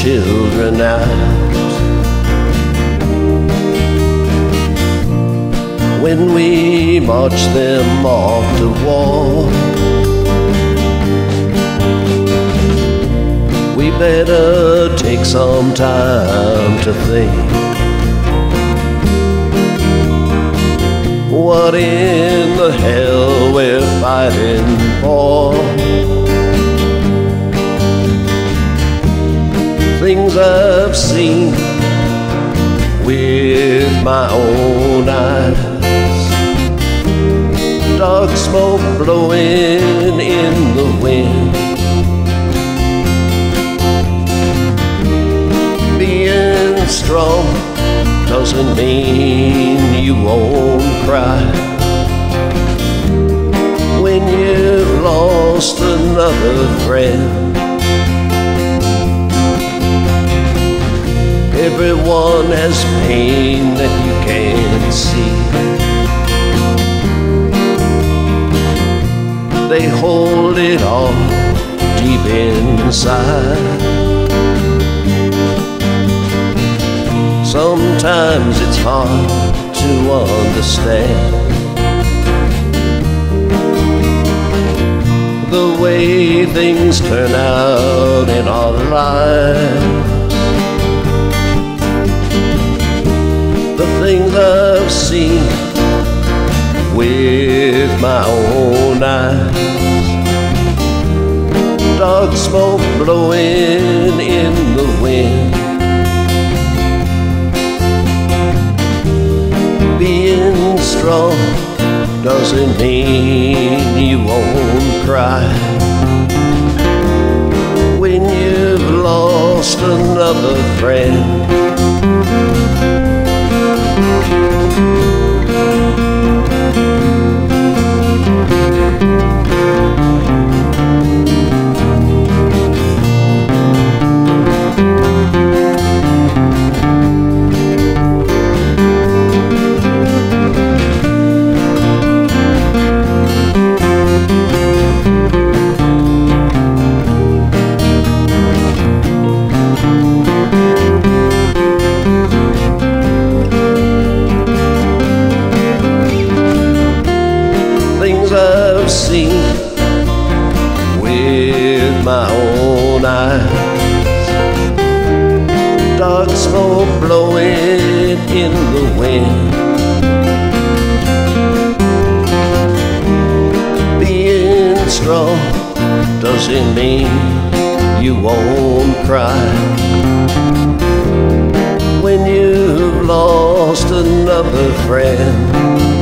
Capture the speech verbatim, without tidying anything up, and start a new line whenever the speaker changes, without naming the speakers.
children out. When we march them off to war, we better take some time to think, what in the hell we're fighting for. Things I've seen with my own eyes, dark smoke blowing in the wind, being strong doesn't mean you won't cry when you've lost another friend. Everyone has pain that you can't see. They hold it all deep inside. Sometimes it's hard to understand the way things turn out in our lives. The things I've seen with my own eyes, dark smoke blowing in the wind, being strong doesn't mean you won't cry when you've lost another friend. I've seen with my own eyes, dark smoke blowing in the wind, being strong doesn't mean you won't cry when you've lost another friend.